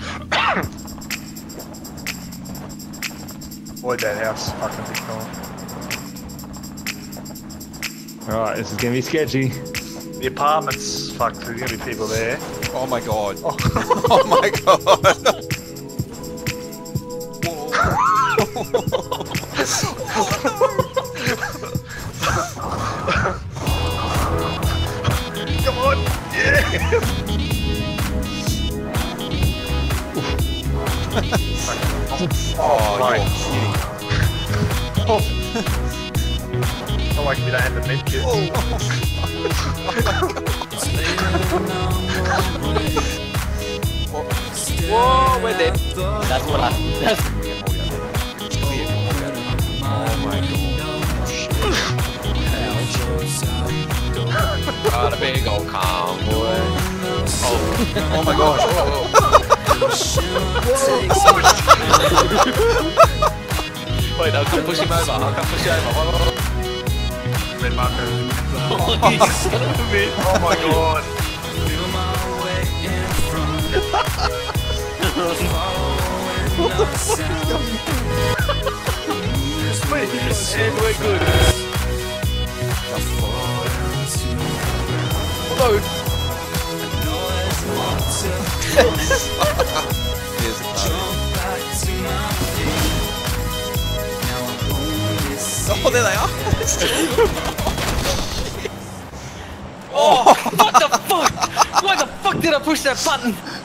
Avoid that house, fucking big time. Alright, this is gonna be sketchy. The apartment's fucked, there's gonna be people there. Oh my god. Oh, oh my god. Come on! Yeah! Oh, right. you're kidding. Not like we don't have the medkit. Whoa, we're dead. That's what I. That's. Oh my god. Got a big old calm boy. Oh my gosh. Wait, I'll come push him over. I'll come push you over. Red marker. Oh, you son of a bitch. Oh my god. And we're good. Hello. Here's the card. Oh, there they are. Oh, what the fuck? Why the fuck did I push that button?